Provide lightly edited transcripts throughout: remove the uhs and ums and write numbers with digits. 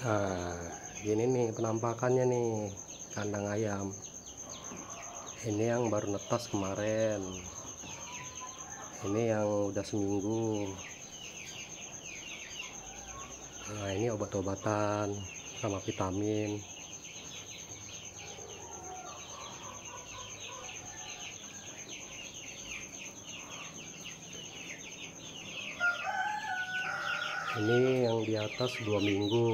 Nah, gini nih penampakannya nih kandang ayam. Ini yang baru netas kemarin. Ini yang udah seminggu. Nah, ini obat-obatan sama vitamin. Ini yang di atas 2 minggu.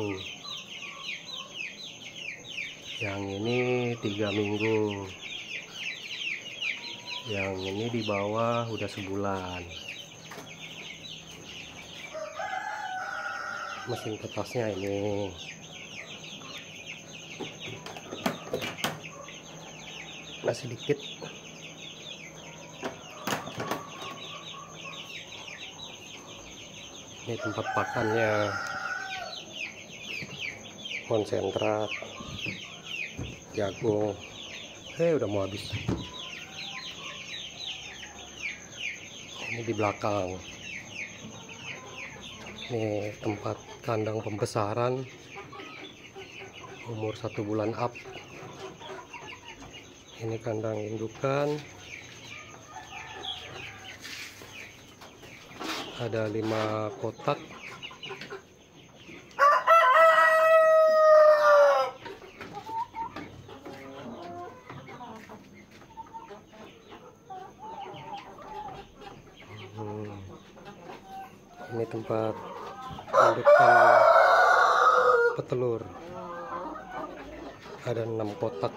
Yang ini 3 minggu. Yang ini di bawah udah sebulan. Mesin tetasnya ini. Masih dikit. Ini tempat pakannya. Konsentrat. Jagung. Udah mau habis. Ini di belakang. Ini tempat kandang pembesaran umur 1 bulan up. Ini kandang indukan. Ada 5 kotak. Ini tempat indukan petelur. Ada 6 kotak.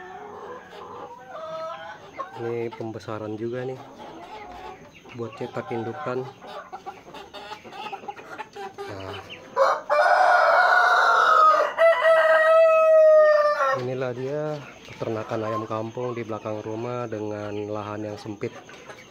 Ini pembesaran juga nih buat cetak indukan. Nah, inilah dia peternakan ayam kampung di belakang rumah dengan lahan yang sempit.